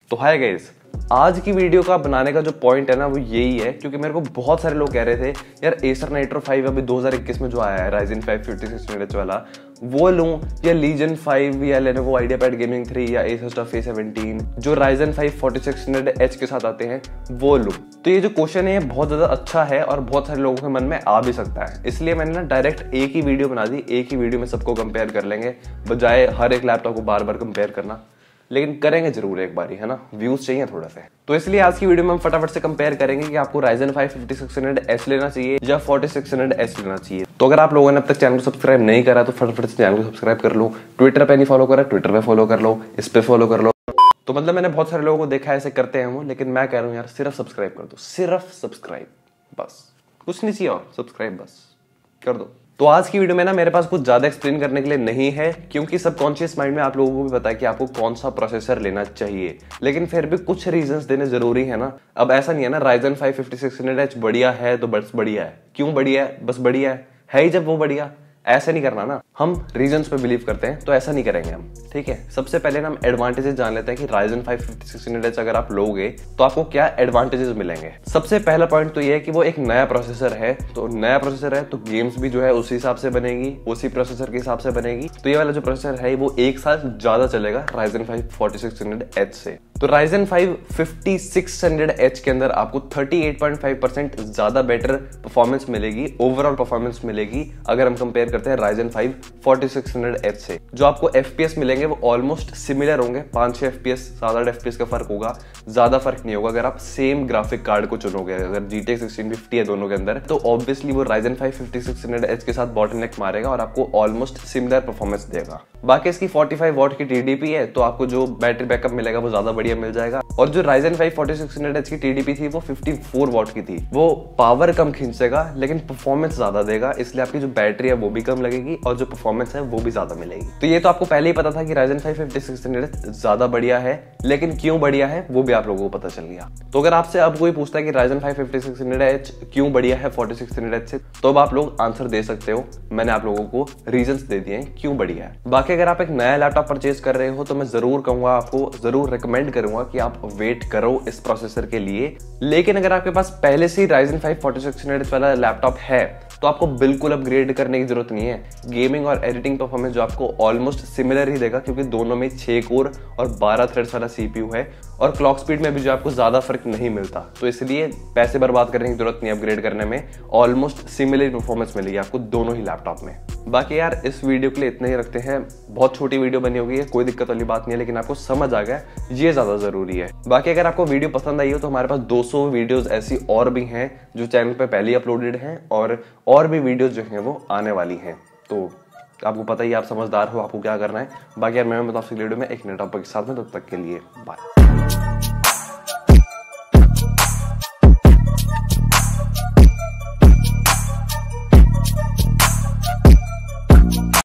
तो hi guys, आज की वीडियो का बनाने का जो पॉइंट है ना वो यही है, क्योंकि मेरे को बहुत सारे लोग कह रहे थे यार एसर नाइट्रो 5 अभी 2021 में जो आया है Ryzen 5 5600H वाला वो लूं या लीजन 5 या Lenovo IdeaPad Gaming 3 या Asus TUF A17 जो Ryzen 5 4600H के साथ आते हैं वो लूं। तो ये जो क्वेश्चन है ये बहुत ज्यादा अच्छा है और बहुत सारे लोगों के मन में आ भी सकता है, इसलिए मैंने ना डायरेक्ट एक ही वीडियो बना दी। एक ही वीडियो में सबको कंपेयर कर लेंगे बजाय हर एक लैपटॉप को बार बार कंपेयर करना, लेकिन करेंगे जरूर एक बारी, है ना, व्यूज चाहिए थोड़ा सा। तो इसलिए आज की वीडियो में हम फटाफट से कंपेयर करेंगे कि आपको Ryzen 5 5600H लेना चाहिए या 4600H लेना चाहिए। तो अगर आप लोगों ने अब तक चैनल को सब्सक्राइब नहीं करा तो फटाफट से चैनल को सब्सक्राइब कर लो। ट्विटर पे नहीं फॉलो करा, ट्विटर पे फॉलो कर लो, इस पे फॉलो कर लो। तो मतलब मैंने बहुत सारे लोगों को देखा ऐसे करते हैं वो, लेकिन मैं कह रहा हूँ यार सिर्फ सब्सक्राइब कर दो, सिर्फ सब्सक्राइब, बस कुछ नहीं चाहिए और सब्सक्राइब बस कर दो। तो आज की वीडियो में ना मेरे पास कुछ ज्यादा एक्सप्लेन करने के लिए नहीं है, क्योंकि सबकॉन्शियस माइंड में आप लोगों को भी पता है कि आपको कौन सा प्रोसेसर लेना चाहिए, लेकिन फिर भी कुछ रीजंस देने जरूरी है ना। अब ऐसा नहीं है ना Ryzen 5 5600H बढ़िया है तो बस बढ़िया है, क्यों बढ़िया है, बस बढ़िया है ही जब वो बढ़िया, ऐसे नहीं करना ना। हम रीजंस पे बिलीव करते हैं तो ऐसा नहीं करेंगे हम, ठीक है। सबसे पहले ना हम एडवांटेजेस जान लेते हैं कि Ryzen 5 5600H अगर आप लोगे तो आपको क्या एडवांटेजेस मिलेंगे। सबसे पहला पॉइंट तो ये है कि वो एक नया प्रोसेसर है, तो नया प्रोसेसर है तो गेम्स भी जो है उसी हिसाब से बनेगी, उसी प्रोसेसर के हिसाब से बनेगी। तो ये वाला जो प्रोसेसर है वो एक साल ज्यादा चलेगा Ryzen 5 4600H से। तो Ryzen 5 5600H के अंदर आपको 38.5% ज्यादा बेटर परफॉर्मेंस मिलेगी, ओवरऑल परफॉर्मेंस मिलेगी अगर हम कंपेयर करते हैं Ryzen 5 4600H से। जो आपको FPS मिलेंगे वो ऑलमोस्ट सिमिलर होंगे, 5-6 FPS 7-8 FPS का फर्क होगा, ज्यादा फर्क नहीं होगा अगर आप सेम ग्राफिक कार्ड को चुनोगे। अगर GTX 1650 है दोनों के अंदर तो ऑब्वियसली वो Ryzen 5 5600H के साथ बॉटलनेक मारेगा और आपको ऑलमोस्ट सिमिलर परफॉर्मेंस देगा। बाकी इसकी 45 वॉट की TDP है तो आपको जो बैटरी बैकअप मिलेगा वो ज्यादा बढ़िया मिल जाएगा। और जो Ryzen 5 4600H की TDP थी वो 54 वॉट की थी, वो पावर कम खींचेगा लेकिन परफॉर्मेंस ज्यादा देगा, इसलिए आपकी जो बैटरी है वो भी कम लगेगी और जो परफॉर्मेंस है वो भी ज्यादा मिलेगी। तो ये तो आपको पहले ही पता था कि Ryzen 5 5600H ज्यादा बढ़िया है, लेकिन क्यों बढ़िया है वो भी आप लोगों को पता चल गया। तो अगर आपसे अब कोई पूछता है कि Ryzen 5 5600H क्यों बढ़िया है 4600H से, तो अब आप लोग आंसर दे सकते हो। मैंने आप लोगों को रीजंस दे दिए हैं क्यों बढ़िया है। बाकी अगर आप एक नया लैपटॉप परचेज कर रहे हो तो मैं जरूर कहूंगा, आपको जरूर रिकमेंड करूंगा कि आप वेट करो इस प्रोसेसर के लिए। लेकिन अगर आपके पास पहले से ही Ryzen 5 4600H वाला लैपटॉप है तो आपको बिल्कुल अपग्रेड करने की जरूरत नहीं है। गेमिंग और एडिटिंग परफॉर्मेंस जो आपको ऑलमोस्ट सिमिलर ही देगा, क्योंकि दोनों में 6 कोर और 12 थ्रेड्स वाला CPU है और क्लॉक स्पीड में भी जो आपको ज्यादा फर्क नहीं मिलता, तो इसलिए पैसे बर्बाद करने की जरूरत नहीं अपग्रेड करने में। ऑलमोस्ट सिमिलर परफॉर्मेंस मिलेगी आपको दोनों ही लैपटॉप में। बाकी यार इस वीडियो के लिए इतना ही रखते हैं, बहुत छोटी वीडियो बनी होगी, कोई दिक्कत वाली बात नहीं है, लेकिन आपको समझ आ गया ये ज्यादा जरूरी है। बाकी अगर आपको वीडियो पसंद आई हो तो हमारे पास 200 वीडियोस ऐसी और भी हैं जो चैनल पे पहले ही अपलोडेड हैं और भी वीडियोस जो हैं वो आने वाली हैं। तो आपको पता ही, आप समझदार हो, आपको क्या करना है। बाकी यार मैं बताऊँ अगली वीडियो में एक नए टॉपिक के साथ में, तब तक के लिए बाय।